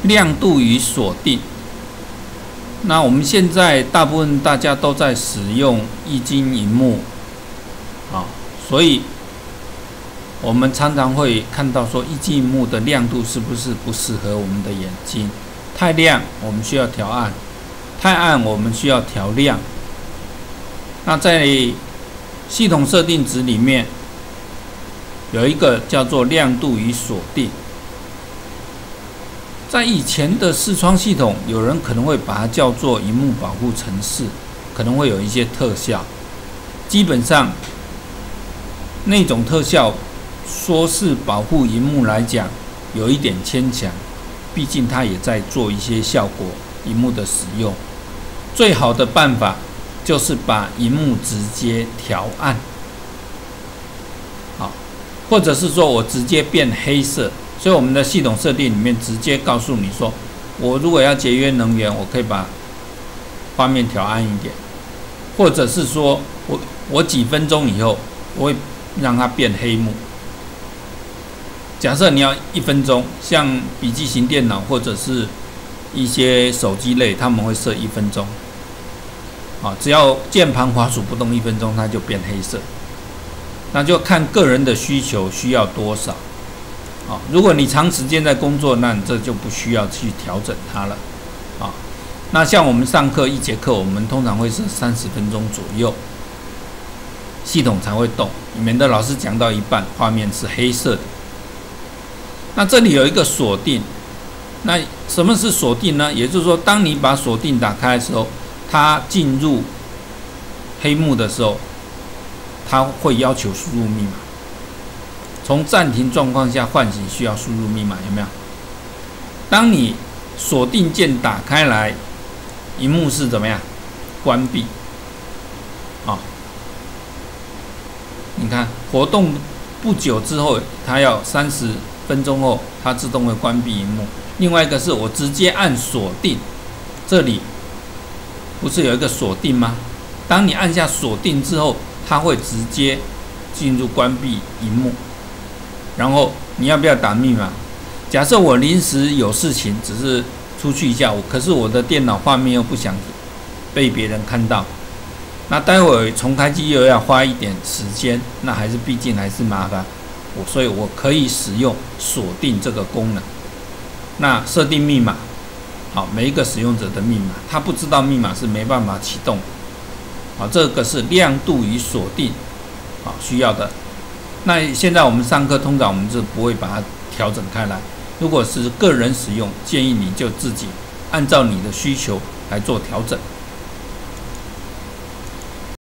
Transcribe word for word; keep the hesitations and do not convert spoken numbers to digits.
亮度与锁定。那我们现在大部分大家都在使用液晶萤幕，啊，所以我们常常会看到说，液晶萤幕的亮度是不是不适合我们的眼睛？太亮，我们需要调暗；太暗，我们需要调亮。那在系统设定值里面，有一个叫做亮度与锁定。在以前的视窗系统，有人可能会把它叫做萤幕保护程式，可能会有一些特效。基本上，那种特效说是保护萤幕来讲，有一点牵强，毕竟它也在做一些效果萤幕的使用。最好的办法就是把萤幕直接调暗，好，或者是说我直接变黑色。所以我们的系统设定里面直接告诉你说，我如果要节约能源，我可以把画面调暗一点，或者是说我我几分钟以后，我会让它变黑幕。假设你要一分钟，像笔记型电脑或者是一些手机类，他们会设一分钟，啊，只要键盘滑鼠不动一分钟，它就变黑色。那就看个人的需求需要多少。啊，如果你长时间在工作，那你这就不需要去调整它了，啊，那像我们上课一节课，我们通常会是三十分钟左右，系统才会动，免得老师讲到一半，画面是黑色的。那这里有一个锁定，那什么是锁定呢？也就是说，当你把锁定打开的时候，它进入黑幕的时候，它会要求输入密码。从暂停状况下唤醒需要输入密码，有没有？当你锁定键打开来，萤幕是怎么样？关闭。啊，你看活动不久之后，它要三十分钟后，它自动会关闭萤幕。另外一个是我直接按锁定，这里不是有一个锁定吗？当你按下锁定之后，它会直接进入关闭萤幕。然后你要不要打密码？假设我临时有事情，只是出去一下，可是我的电脑画面又不想被别人看到，那待会重开机又要花一点时间，那还是毕竟还是麻烦。我所以我可以使用锁定这个功能。那设定密码，好，每一个使用者的密码，他不知道密码是没办法启动。好，这个是亮度与锁定，好，需要的。那现在我们上课通常我们是不会把它调整开来，如果是个人使用，建议你就自己按照你的需求来做调整。